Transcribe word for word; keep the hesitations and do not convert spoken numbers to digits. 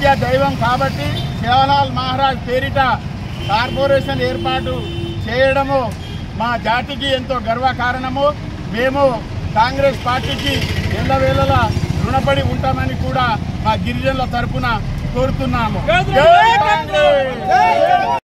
జాతీయ దైవం కాబట్టి సేవలాల్ మహారాజ్ పేరిట కార్పొరేషన్ ఏర్పాటు చేయడము మా జాతికి ఎంతో గర్వకారణము. మేము కాంగ్రెస్ పార్టీకి ఎల్లవేళలా రుణపడి ఉంటామని కూడా మా గిరిజనుల తరపున కోరుతున్నాము.